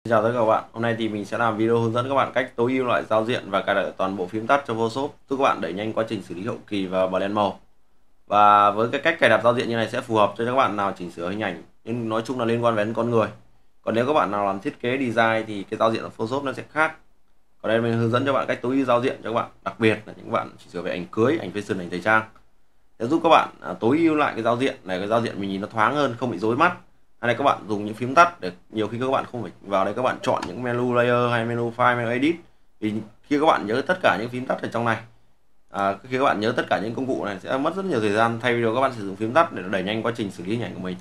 Xin chào tất cả các bạn. Hôm nay thì mình sẽ làm video hướng dẫn các bạn cách tối ưu loại giao diện và cài đặt toàn bộ phím tắt cho Photoshop, giúp các bạn đẩy nhanh quá trình xử lý hậu kỳ và blend màu. Và với cái cách cài đặt giao diện như này sẽ phù hợp cho các bạn nào chỉnh sửa hình ảnh, nhưng nói chung là liên quan đến con người. Còn nếu các bạn nào làm thiết kế design thì cái giao diện của Photoshop nó sẽ khác. Còn đây mình hướng dẫn cho bạn cách tối ưu giao diện cho các bạn, đặc biệt là những bạn chỉnh sửa về ảnh cưới, ảnh fashion, ảnh thời trang. Sẽ giúp các bạn tối ưu lại cái giao diện này, cái giao diện mình nhìn nó thoáng hơn, không bị rối mắt. Hay là các bạn dùng những phím tắt để nhiều khi các bạn không phải vào đây các bạn chọn những menu layer hay menu file, menu edit, thì khi các bạn nhớ tất cả những phím tắt ở trong này, khi các bạn nhớ tất cả những công cụ này sẽ mất rất nhiều thời gian, thay vì các bạn sử dụng phím tắt để đẩy nhanh quá trình xử lý hình ảnh của mình.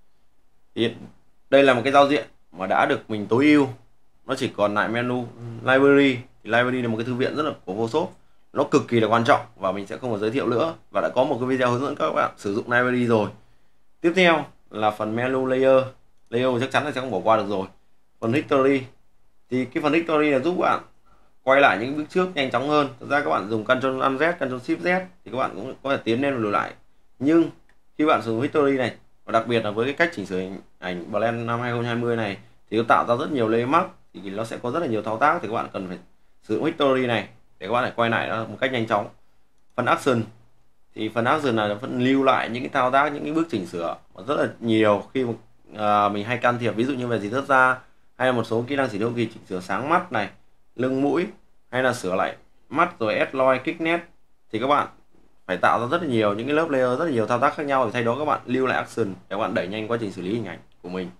Thì đây là một cái giao diện mà đã được mình tối ưu, nó chỉ còn lại menu library. Thì library là một cái thư viện rất là của Photoshop, nó cực kỳ là quan trọng và mình sẽ không còn giới thiệu nữa, và đã có một cái video hướng dẫn các bạn sử dụng library rồi. Tiếp theo là phần menu layer. Layer chắc chắn là sẽ không bỏ qua được rồi. Phần history thì cái phần history là giúp bạn quay lại những bước trước nhanh chóng hơn. Thực ra các bạn dùng Ctrl Alt Z, Ctrl Shift Z thì các bạn cũng có thể tiến lên và lùi lại, nhưng khi bạn sử dụng history này, và đặc biệt là với cái cách chỉnh sửa hình ảnh blend năm 2020 này, thì nó tạo ra rất nhiều layer mask, thì nó sẽ có rất là nhiều thao tác, thì các bạn cần phải sử dụng history này để các bạn lại quay lại nó một cách nhanh chóng. Phần action thì phần action là phần lưu lại những cái thao tác, những cái bước chỉnh sửa rất là nhiều khi mà mình hay can thiệp, ví dụ như về gì rớt ra, hay là một số kỹ năng chỉ đôi khi chỉnh sửa sáng mắt này, lưng mũi, hay là sửa lại mắt rồi S-Loi, kích nét, thì các bạn phải tạo ra rất là nhiều những cái lớp layer, rất là nhiều thao tác khác nhau, để thay đó các bạn lưu lại action để các bạn đẩy nhanh quá trình xử lý hình ảnh của mình.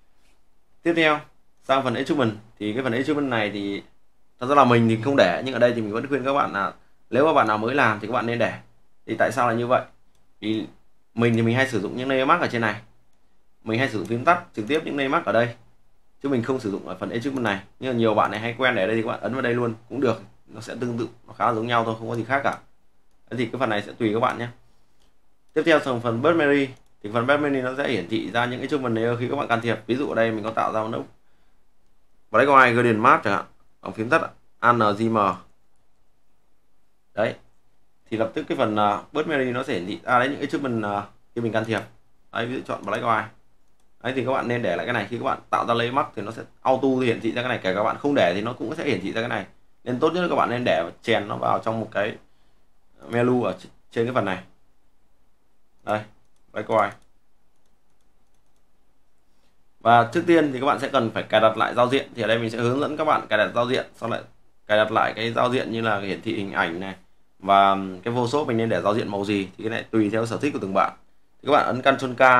Tiếp theo sang phần adjustment, thì cái phần adjustment này thì thật ra là mình thì không để, nhưng ở đây thì mình vẫn khuyên các bạn là nếu mà bạn nào mới làm thì các bạn nên để. Thì tại sao là như vậy? Thì mình hay sử dụng những layer mask ở trên này, mình hay sử dụng phím tắt trực tiếp những layer mask ở đây, chứ mình không sử dụng ở phần adjustment này. Nhưng mà nhiều bạn này hay quen để đây thì các bạn ấn vào đây luôn cũng được, nó sẽ tương tự, nó khá là giống nhau thôi, không có gì khác cả. Thì cái phần này sẽ tùy các bạn nhé. Tiếp theo sang phần burst memory, thì phần burst memory nó sẽ hiển thị ra những cái adjustment layer khi các bạn can thiệp. Ví dụ ở đây mình có tạo ra một nốt Black Gradient Mask chẳng hạn, bằng phím tắt ANGM đấy, thì lập tức cái phần burst memory nó sẽ hiển thị ra đấy những adjustment khi mình can thiệp. Đấy, ví dụ chọn Black White đấy, thì các bạn nên để lại cái này. Khi các bạn tạo ra layer mask thì nó sẽ auto hiển thị ra cái này, kể các bạn không để thì nó cũng sẽ hiển thị ra cái này. Nên tốt nhất là các bạn nên để chèn nó vào trong một cái menu ở trên cái phần này. Đây, Black White. Và trước tiên thì các bạn sẽ cần phải cài đặt lại giao diện. Thì ở đây mình sẽ hướng dẫn các bạn cài đặt giao diện, sau lại cài đặt lại cái giao diện như là hiển thị hình ảnh này, và cái Photoshop mình nên để giao diện màu gì thì cái này tùy theo sở thích của từng bạn. Thì các bạn ấn Ctrl K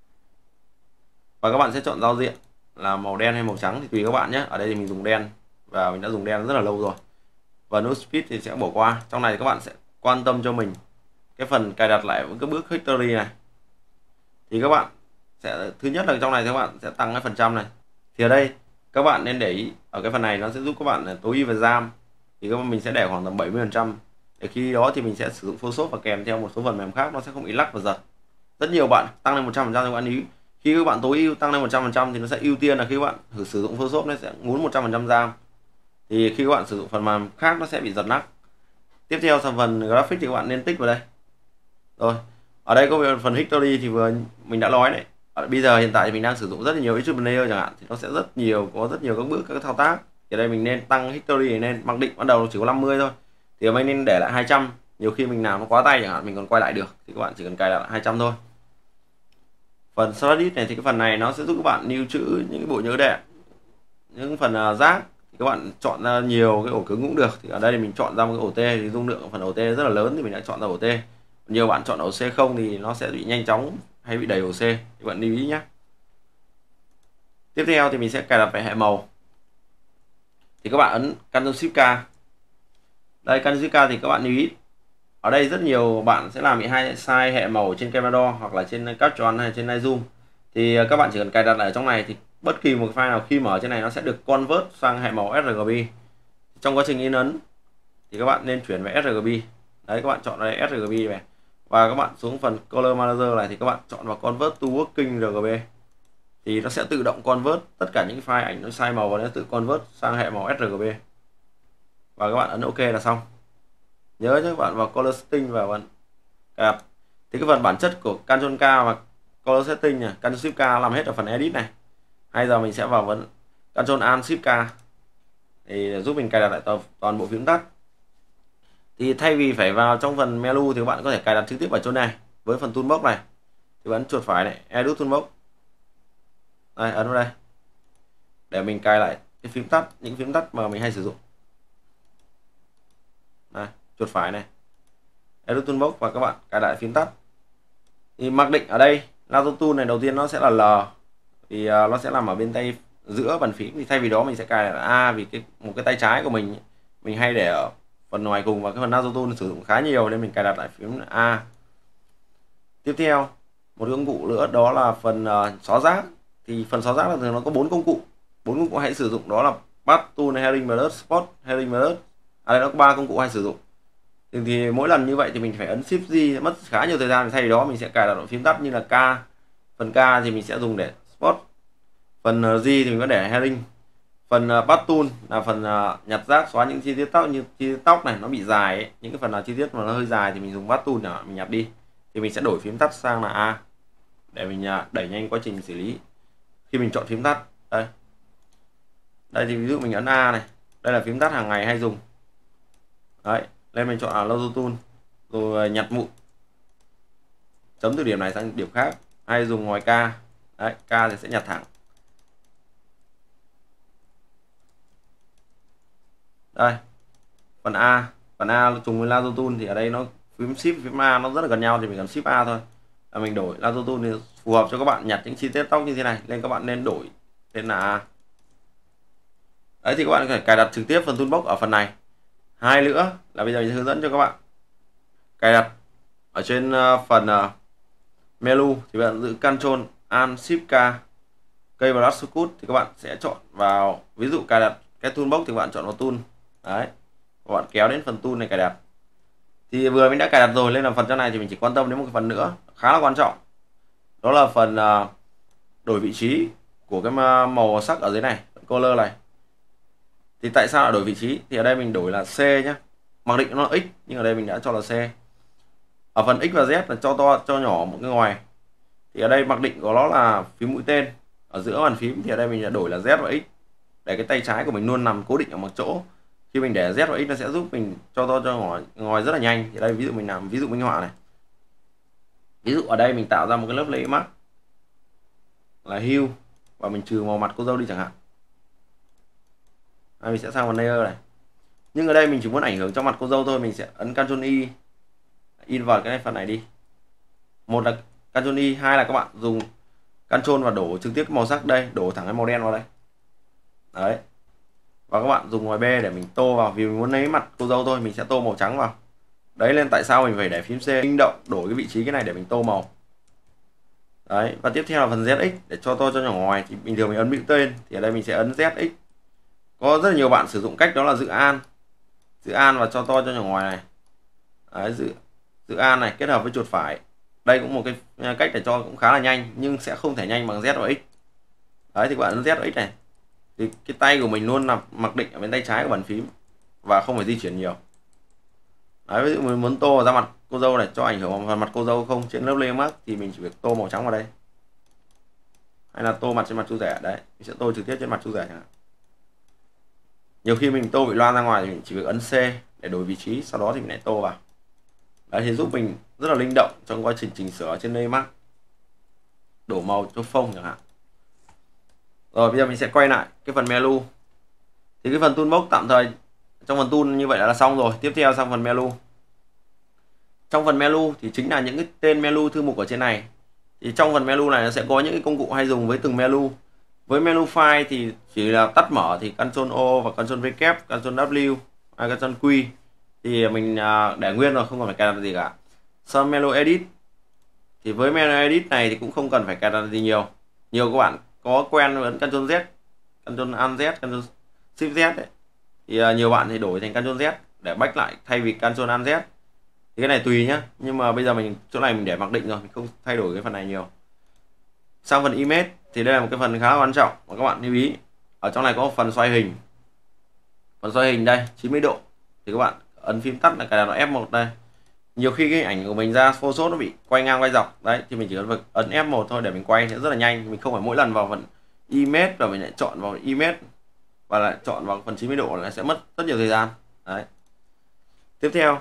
và các bạn sẽ chọn giao diện là màu đen hay màu trắng thì tùy các bạn nhé. Ở đây thì mình dùng đen và mình đã dùng đen rất là lâu rồi. Và no speed thì sẽ bỏ qua. Trong này thì các bạn sẽ quan tâm cho mình cái phần cài đặt lại với cái bước history này. Thì các bạn sẽ, thứ nhất là trong này các bạn sẽ tăng cái phần trăm này. Thì ở đây các bạn nên để ý ở cái phần này, nó sẽ giúp các bạn tối ưu về RAM. Thì các bạn mình sẽ để khoảng tầm 70%. Để khi đó thì mình sẽ sử dụng Photoshop và kèm theo một số phần mềm khác, nó sẽ không bị lắc và giật. Rất nhiều bạn tăng lên 100% thì các bạn ý, khi các bạn tối ưu tăng lên 100% thì nó sẽ ưu tiên là khi các bạn thử sử dụng Photoshop nó sẽ muốn 100% RAM. Thì khi các bạn sử dụng phần mềm khác nó sẽ bị giật nắc. Tiếp theo sang phần graphic thì các bạn nên tích vào đây. Rồi, ở đây có phần history thì vừa mình đã nói đấy. Bây giờ hiện tại thì mình đang sử dụng rất là nhiều adjustment layer chẳng hạn, thì nó sẽ rất nhiều, có rất nhiều các bước, các thao tác. Thì đây mình nên tăng history lên, mặc định ban đầu chỉ có 50 thôi. Thì mình nên để lại 200. Nhiều khi mình làm nó quá tay chẳng hạn, mình còn quay lại được thì các bạn chỉ cần cài lại 200 thôi. Phần Slardit này thì cái phần này nó sẽ giúp các bạn lưu trữ những cái bộ nhớ đệm, những phần rác. Thì các bạn chọn ra nhiều cái ổ cứng cũng được. Thì ở đây thì mình chọn ra một cái ổ T, thì dung lượng của phần ổ T rất là lớn thì mình đã chọn ra ổ T. Nhiều bạn chọn ổ C không thì nó sẽ bị nhanh chóng hay bị đầy ổ C, thì bạn lưu ý nhé. Tiếp theo thì mình sẽ cài đặt về hệ màu. Thì các bạn ấn Ctrl Shift K. Đây, Ctrl Shift K thì các bạn lưu ý ở đây rất nhiều bạn sẽ làm bị sai hệ màu trên camera hoặc là trên Capture hay trên Lightroom. Thì các bạn chỉ cần cài đặt ở trong này, thì bất kỳ một file nào khi mở trên này nó sẽ được convert sang hệ màu sRGB. Trong quá trình in ấn thì các bạn nên chuyển về sRGB. Đấy, các bạn chọn đây sRGB này, và các bạn xuống phần Color Manager này thì các bạn chọn vào Convert to Working RGB. Thì nó sẽ tự động convert tất cả những file ảnh nó sai màu và nó tự convert sang hệ màu sRGB. Và các bạn ấn OK là xong. Nhớ nhé, các bạn vào Color Setting và bạn cài đặt. Thì cái phần bản chất của Ctrl K và Color Setting này, Ctrl Shift K làm hết ở phần Edit này. Hay giờ mình sẽ vào Ctrl Alt Shift K thì giúp mình cài đặt lại toàn bộ phím tắt. Thì thay vì phải vào trong phần menu thì các bạn có thể cài đặt trực tiếp ở chỗ này. Với phần toolbox này thì ấn chuột phải này, Edit Toolbox. Đây, ấn vào đây để mình cài lại cái phím tắt, những phím tắt mà mình hay sử dụng. Đây, chuột phải này, Edit Toolbox, và các bạn cài lại phím tắt. Thì mặc định ở đây Lasso Tool này đầu tiên nó sẽ là L, thì nó sẽ nằm ở bên tay giữa bàn phím. Thì thay vì đó mình sẽ cài là A, vì một cái tay trái của mình hay để ở phần ngoài cùng, và cái phần Lasso Tool sử dụng khá nhiều nên mình cài đặt lại phím A. Tiếp theo một công cụ nữa đó là phần xóa rác. Thì phần xóa rác là thường nó có 4 công cụ hãy sử dụng, đó là Path Tool, Heading Blur, Spot, Heading Blur. Đây nó có 3 công cụ hay sử dụng. Thì mỗi lần như vậy thì mình phải ấn Shift G, mất khá nhiều thời gian. Thay vì đó mình sẽ cài đặt phím tắt như là K. Phần K thì mình sẽ dùng để Spot, phần G thì mình có để Heading, phần Path Tool là phần nhặt rác, xóa những chi tiết tóc, như chi tiết tóc này nó bị dài ấy. Những cái phần nào chi tiết mà nó hơi dài thì mình dùng Path Tool để mình nhặt đi. Thì mình sẽ đổi phím tắt sang là A để mình đẩy nhanh quá trình xử lý. Khi mình chọn phím tắt đây thì ví dụ mình ấn A này, đây là phím tắt hàng ngày hay dùng. Đấy, lên mình chọn là Lasso Tool rồi nhặt mụn, chấm từ điểm này sang điểm khác, hay dùng ngoài K. Đấy, K thì sẽ nhặt thẳng. Đây, phần A trùng với Lasso Tool thì ở đây nó phím Shift phím A nó rất là gần nhau, thì mình cần Shift A thôi. Là mình đổi Lasso Tool thì phù hợp cho các bạn nhặt những chi tiết tóc như thế này, nên các bạn nên đổi tên là A. Đấy, thì các bạn có thể cài đặt trực tiếp phần toolbox ở phần này. Hai nữa là bây giờ mình sẽ hướng dẫn cho các bạn cài đặt ở trên phần menu. Thì bạn giữ Ctrl Alt Shift K, cây vào shortcut thì các bạn sẽ chọn vào, ví dụ cài đặt cái toolbox thì các bạn chọn vào tool. Đấy, các bạn kéo đến phần tool này cài đặt. Thì vừa mình đã cài đặt rồi, lên là phần trong này thì mình chỉ quan tâm đến một cái phần nữa khá là quan trọng, đó là phần đổi vị trí của cái màu sắc ở dưới này, color này. Thì tại sao lại đổi vị trí? Thì ở đây mình đổi là C nhé, mặc định nó là X nhưng ở đây mình đã cho là C. Ở phần X và Z là cho to cho nhỏ một cái ngoài. Thì ở đây mặc định của nó là phím mũi tên ở giữa bàn phím, thì ở đây mình đã đổi là Z và X để cái tay trái của mình luôn nằm cố định ở một chỗ. Khi mình để Z và X nó sẽ giúp mình cho to cho nhỏ ngòi rất là nhanh. Thì đây ví dụ mình làm ví dụ minh họa này. Ví dụ ở đây mình tạo ra một cái lớp layer mask là hue và mình trừ màu mặt cô dâu đi chẳng hạn. Mình sẽ sang phần layer này. Nhưng ở đây mình chỉ muốn ảnh hưởng cho mặt cô dâu thôi, mình sẽ ấn Ctrl Y invert cái phần này đi. Một là Ctrl Y, hai là các bạn dùng Ctrl và đổ trực tiếp cái màu sắc đây, đổ thẳng cái màu đen vào đây. Đấy. Và các bạn dùng ngoài B để mình tô vào, vì mình muốn lấy mặt cô dâu thôi, mình sẽ tô màu trắng vào. Đấy, nên tại sao mình phải để phím C linh động đổi cái vị trí cái này để mình tô màu. Đấy, và tiếp theo là phần ZX để cho to cho nhỏ ngoài, thì bình thường mình ấn biểu tên, thì ở đây mình sẽ ấn ZX. Có rất là nhiều bạn sử dụng cách đó là giữ An và cho to cho nhỏ ngoài này. Đấy, giữ An này kết hợp với chuột phải. Đây cũng một cái cách để cho cũng khá là nhanh, nhưng sẽ không thể nhanh bằng Z và X. Đấy, thì các bạn ấn Z và X này thì cái tay của mình luôn là mặc định ở bên tay trái của bàn phím và không phải di chuyển nhiều. Đấy, ví dụ mình muốn tô ra mặt cô dâu này, cho ảnh hưởng vào mặt cô dâu không trên lớp layer mask, thì mình chỉ việc tô màu trắng vào đây, hay là tô mặt trên mặt chú rể. Đấy, mình sẽ tô trực tiếp trên mặt chú rể chẳng hạn. Nhiều khi mình tô bị loang ra ngoài thì mình chỉ việc ấn C để đổi vị trí, sau đó thì mình lại tô vào. Đấy, thì giúp mình rất là linh động trong quá trình chỉnh sửa trên layer mask, đổ màu cho phông chẳng hạn. Rồi bây giờ mình sẽ quay lại cái phần menu. Thì cái phần toolbox tạm thời trong phần tool như vậy là xong rồi. Tiếp theo sang phần menu. Trong phần menu thì chính là những cái tên menu thư mục ở trên này. Thì trong phần menu này nó sẽ có những cái công cụ hay dùng với từng menu. Với menu file thì chỉ là tắt mở thì Ctrl O và Ctrl V, Ctrl W hay Ctrl Q thì mình để nguyên rồi, không cần phải cài đặt gì cả. Sau menu edit thì với menu edit này thì cũng không cần phải cài đặt gì nhiều. Nhiều các bạn có quen với Ctrl Z, Ctrl Alt Z, Ctrl Shift Z đấy. Thì nhiều bạn thì đổi thành Ctrl Z để back lại thay vì Ctrl Alt Z. Thì cái này tùy nhá, nhưng mà bây giờ mình chỗ này mình để mặc định rồi, mình không thay đổi cái phần này nhiều. Sang phần image thì đây là một cái phần khá là quan trọng mà các bạn lưu ý. Ở trong này có một phần xoay hình. Phần xoay hình đây 90 độ thì các bạn ấn phím tắt là cài đặt F1 đây. Nhiều khi cái ảnh của mình ra Photoshop nó bị quay ngang quay dọc đấy, thì mình chỉ ấn F1 thôi để mình quay sẽ rất là nhanh, mình không phải mỗi lần vào phần image và mình lại chọn vào image và lại chọn vào phần 90 độ là sẽ mất rất nhiều thời gian. Đấy. Tiếp theo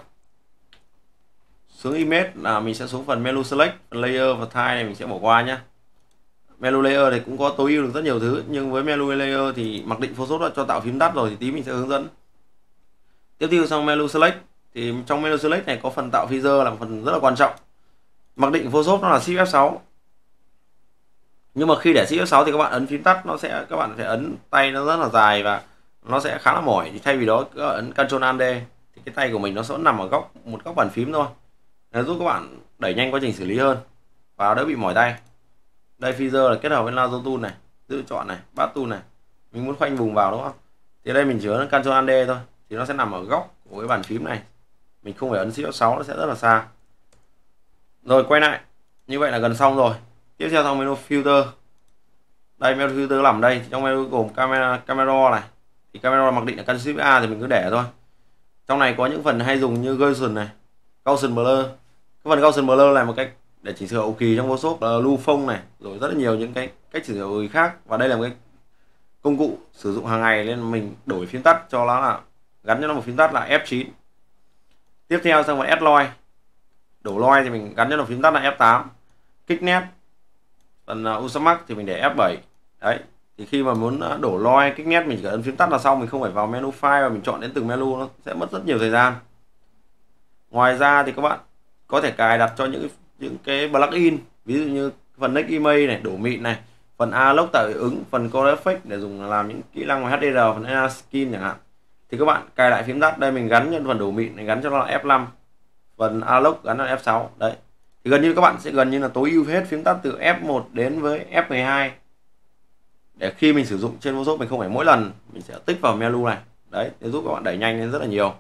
xuống image là mình sẽ xuống phần menu select, phần layer và tile này mình sẽ bỏ qua nhé. Menu layer thì cũng có tối ưu được rất nhiều thứ, nhưng với menu layer thì mặc định Photoshop đã cho tạo phím tắt rồi thì tí mình sẽ hướng dẫn. Tiếp theo sang menu select thì trong menu select này có phần tạo feather là một phần rất là quan trọng. Mặc định Photoshop nó là Shift F6, nhưng mà khi để Shift F6 thì các bạn ấn phím tắt các bạn phải ấn tay nó rất là dài và nó sẽ khá là mỏi. Thì thay vì đó các bạn ấn Ctrl Alt D thì cái tay của mình nó sẽ nằm ở một góc bàn phím thôi, để giúp các bạn đẩy nhanh quá trình xử lý hơn và đỡ bị mỏi tay. Đây feather là kết hợp với lasso tool này, giữ chọn này, path tool này. Mình muốn khoanh vùng vào đúng không? Thì đây mình chỉ ấn Ctrl Alt D thôi thì nó sẽ nằm ở góc của cái bàn phím này. Mình không phải ấn Shift F6 nó sẽ rất là xa. Rồi quay lại. Như vậy là gần xong rồi. Tiếp theo sang menu filter. Đây menu filter nằm đây, trong menu gồm camera này. Thì camera mặc định là Ctrl Shift A thì mình cứ để thôi. Trong này có những phần hay dùng như Gaussian này, Gaussian blur. Cái phần Gaussian blur là một cách để chỉnh sửa hậu kỳ trong Photoshop, lưu phông này, rồi rất là nhiều những cái cách chỉnh sửa hậu kỳ khác. Và đây là một cái công cụ sử dụng hàng ngày nên mình đổi phím tắt cho nó là gắn cho nó một phím tắt là F9. Tiếp theo sang phần add line, đổ line thì mình gắn cho nó phím tắt là F8. Kích nét, phần Usamark thì mình để F7. Đấy, thì khi mà muốn đổ line kích nét mình chỉ cần ấn phím tắt là xong, mình không phải vào menu file và mình chọn đến từng menu, nó sẽ mất rất nhiều thời gian. Ngoài ra thì các bạn có thể cài đặt cho những cái plugin, ví dụ như phần Next Image này, đổ mịn này, phần Alloc tạo hiệu ứng, phần Color Effect để dùng làm những kỹ năng HDR, phần Enhance Skin chẳng hạn. Thì các bạn cài lại phím tắt, đây mình gắn cho phần đổ mịn này gắn cho nó là F5, phần Alloc gắn là F6. Đấy, thì gần như các bạn sẽ gần như là tối ưu hết phím tắt từ F1 đến với F12, để khi mình sử dụng trên Photoshop mình không phải mỗi lần mình sẽ tích vào menu này. Đấy, để giúp các bạn đẩy nhanh lên rất là nhiều.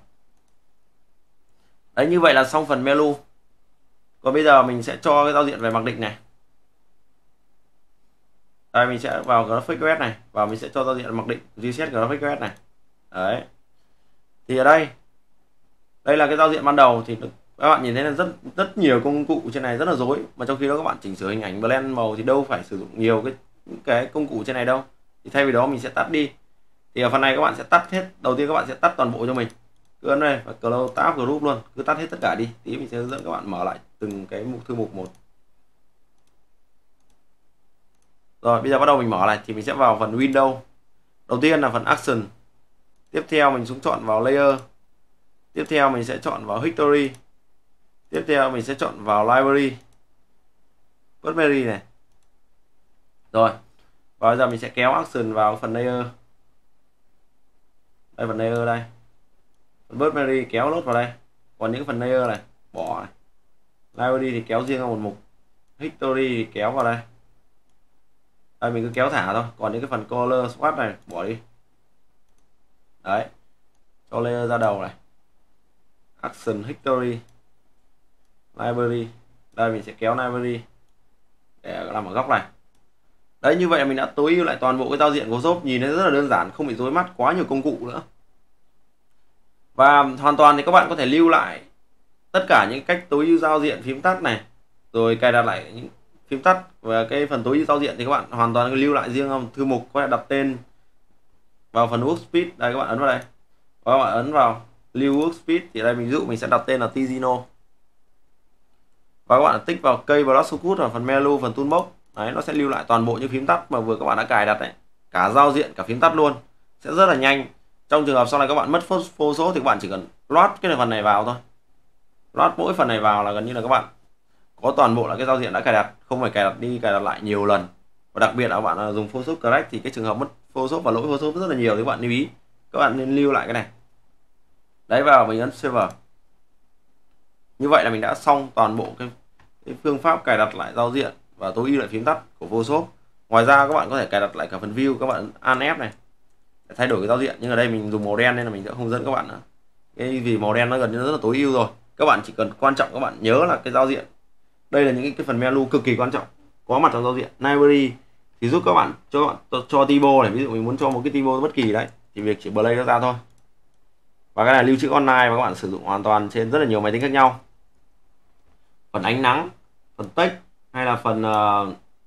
Đấy, như vậy là xong phần menu. Còn bây giờ mình sẽ cho cái giao diện về mặc định này. Đây mình sẽ vào Graphic OS này và mình sẽ cho giao diện mặc định reset Graphic OS này. Đấy. Thì ở đây là cái giao diện ban đầu, thì các bạn nhìn thấy là rất nhiều công cụ trên này rất là rối, mà trong khi đó các bạn chỉnh sửa hình ảnh blend màu thì đâu phải sử dụng nhiều cái công cụ trên này đâu. Thì thay vì đó mình sẽ tắt đi. Thì ở phần này các bạn sẽ tắt hết. Đầu tiên các bạn sẽ tắt toàn bộ cho mình. Cứ ấn đây và close tab group luôn, cứ tắt hết tất cả đi. Tí mình sẽ hướng dẫn các bạn mở lại từng cái thư mục một. Rồi bây giờ bắt đầu mình mở lại thì mình sẽ vào phần Windows. Đầu tiên là phần Action. Tiếp theo mình xuống chọn vào Layer. Tiếp theo mình sẽ chọn vào History. Tiếp theo mình sẽ chọn vào Library, Primary này. Rồi. Và bây giờ mình sẽ kéo Action vào phần Layer. Đây phần Layer đây. Phần Primary kéo lốt vào đây. Còn những phần Layer này bỏ này. Library thì kéo riêng ra một mục. History thì kéo vào đây. Đây mình cứ kéo thả thôi. Còn những cái phần Color Swatch này bỏ đi. Đấy. Cho layer ra đầu này. Action, History, Library. Đây mình sẽ kéo Library để làm ở góc này. Đấy, như vậy là mình đã tối ưu lại toàn bộ cái giao diện của Photoshop, nhìn nó rất là đơn giản, không bị rối mắt quá nhiều công cụ nữa. Và hoàn toàn thì các bạn có thể lưu lại tất cả những cách tối ưu giao diện phím tắt này, rồi cài đặt lại những phím tắt và cái phần tối ưu giao diện thì các bạn hoàn toàn lưu lại riêng thư mục, có thể đặt tên vào phần workspace. Đây các bạn ấn vào đây và các bạn ấn vào lưu workspace thì đây mình ví dụ mình sẽ đặt tên là Tigino và các bạn tích vào cây Brush Shortcut ở phần menu, phần toolbox. Đấy, nó sẽ lưu lại toàn bộ những phím tắt mà vừa các bạn đã cài đặt đấy, cả giao diện cả phím tắt luôn, sẽ rất là nhanh. Trong trường hợp sau này các bạn mất Photoshop thì các bạn chỉ cần load cái phần này vào thôi, load mỗi phần này vào là gần như là các bạn có toàn bộ là cái giao diện đã cài đặt, không phải cài đặt đi cài đặt lại nhiều lần. Và đặc biệt là các bạn dùng Photoshop Correct thì cái trường hợp mất Photoshop và lỗi Photoshop rất là nhiều thì các bạn lưu ý, các bạn nên lưu lại cái này. Đấy, vào mình ấn Save. Như vậy là mình đã xong toàn bộ cái phương pháp cài đặt lại giao diện và tối ưu lại phím tắt của Photoshop. Ngoài ra các bạn có thể cài đặt lại cả phần view, các bạn Alt F này để thay đổi cái giao diện, nhưng ở đây mình dùng màu đen nên là mình sẽ không dẫn các bạn nữa. Cái vì màu đen nó gần như rất là tối ưu rồi. Các bạn chỉ cần quan trọng các bạn nhớ là cái giao diện. Đây là những cái phần menu cực kỳ quan trọng có mặt trong giao diện. Library thì giúp các bạn cho typo này, ví dụ mình muốn cho một cái typo bất kỳ đấy thì việc chỉ play nó ra thôi. Và cái này lưu trữ online và các bạn sử dụng hoàn toàn trên rất là nhiều máy tính khác nhau. Phần ánh nắng, phần text hay là phần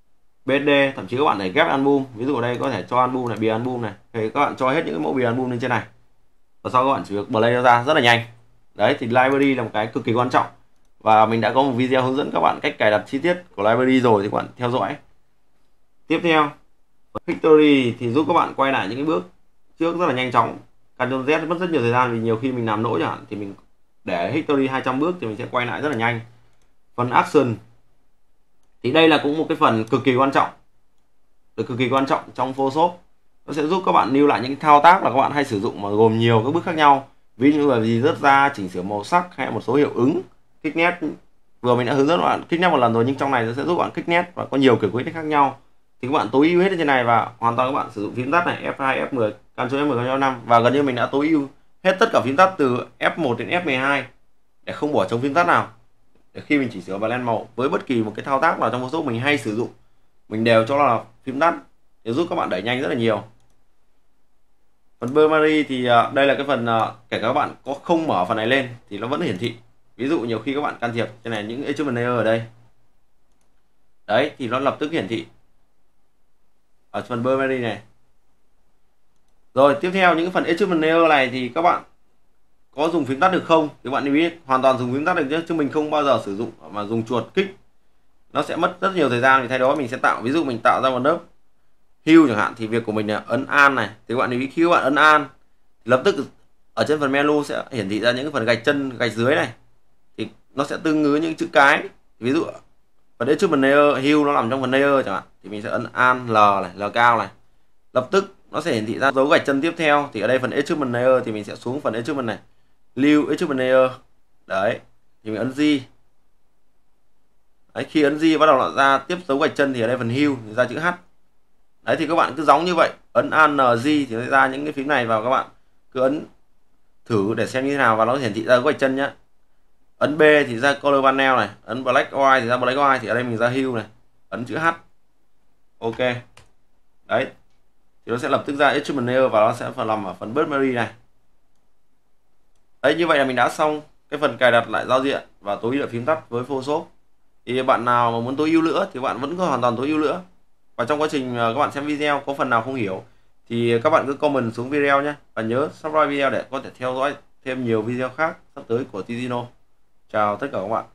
BSD, thậm chí các bạn thể ghép album. Ví dụ ở đây có thể cho album này, bìa album này, thì các bạn cho hết những cái mẫu bìa album lên trên này, và sau các bạn chỉ việc play nó ra rất là nhanh. Đấy thì library là một cái cực kỳ quan trọng, và mình đã có một video hướng dẫn các bạn cách cài đặt chi tiết của library rồi, thì các bạn theo dõi. Tiếp theo, History thì giúp các bạn quay lại những cái bước trước rất là nhanh chóng. Ctrl Z mất rất nhiều thời gian, vì nhiều khi mình làm lỗi chẳng hạn, thì mình để History 200 bước thì mình sẽ quay lại rất là nhanh. Phần Action thì đây là cũng một cái phần cực kỳ quan trọng, trong Photoshop. Nó sẽ giúp các bạn lưu lại những thao tác là các bạn hay sử dụng mà gồm nhiều các bước khác nhau, ví như là gì rớt ra, chỉnh sửa màu sắc, hay một số hiệu ứng, kích nét. Vừa mình đã hướng dẫn các bạn kích nét một lần rồi, nhưng trong này nó sẽ giúp bạn kích nét và có nhiều kiểu kích nét khác nhau. Thì các bạn tối ưu hết ở trên này, và hoàn toàn các bạn sử dụng phím tắt này F2, F10, Ctrl F10, Ctrl F5, và gần như mình đã tối ưu hết tất cả phím tắt từ F1 đến F12 để không bỏ trống phím tắt nào. Để khi mình chỉnh sửa blend màu với bất kỳ một cái thao tác nào trong Photoshop mình hay sử dụng, mình đều cho là phím tắt để giúp các bạn đẩy nhanh rất là nhiều. Phần Primary thì đây là cái phần kể cả các bạn có không mở phần này lên thì nó vẫn hiển thị. Ví dụ nhiều khi các bạn can thiệp cái này những achievement layer ở đây, đấy thì nó lập tức hiển thị ở phần Primary này. Rồi tiếp theo những cái phần achievement layer này thì các bạn có dùng phím tắt được không? Thì các bạn lưu ý hoàn toàn dùng phím tắt được chứ mình không bao giờ sử dụng mà dùng chuột kích, nó sẽ mất rất nhiều thời gian. Vì thay đó mình sẽ tạo, ví dụ mình tạo ra một lớp hue chẳng hạn, thì việc của mình là ấn Alt này, thì các bạn lưu ý khi các bạn ấn Alt lập tức ở trên phần menu sẽ hiển thị ra những cái phần gạch chân, gạch dưới này, thì nó sẽ tương ứng những chữ cái. Ví dụ phần achievement layer hue nó nằm trong phần layer chẳng hạn, thì mình sẽ ấn Alt L này, L cao này, lập tức nó sẽ hiển thị ra dấu gạch chân tiếp theo. Thì ở đây phần achievement layer thì mình sẽ xuống phần achievement này, lưu achievement layer, đấy thì mình ấn G. Đấy, khi ấn G bắt đầu là ra tiếp dấu gạch chân, thì ở đây phần hue thì ra chữ H. Đấy thì các bạn cứ gióng như vậy, ấn Alt G thì nó ra những cái phím này, vào các bạn cứ ấn thử để xem như thế nào, và nó hiển thị ra dấu gạch chân nhá. Ấn B thì ra color panel này, ấn black white thì ra black white, thì ở đây mình ra hue này, ấn chữ H. Ok. Đấy thì nó sẽ lập tức ra achievement layer, và nó sẽ phần nằm ở phần Primary này. Đấy, như vậy là mình đã xong cái phần cài đặt lại giao diện và tối ưu lại phím tắt với Photoshop. Thì bạn nào mà muốn tối ưu nữa thì bạn vẫn có hoàn toàn tối ưu nữa. Và trong quá trình các bạn xem video có phần nào không hiểu thì các bạn cứ comment xuống video nhé, và nhớ subscribe video để có thể theo dõi thêm nhiều video khác sắp tới của Tizino. Chào tất cả các bạn.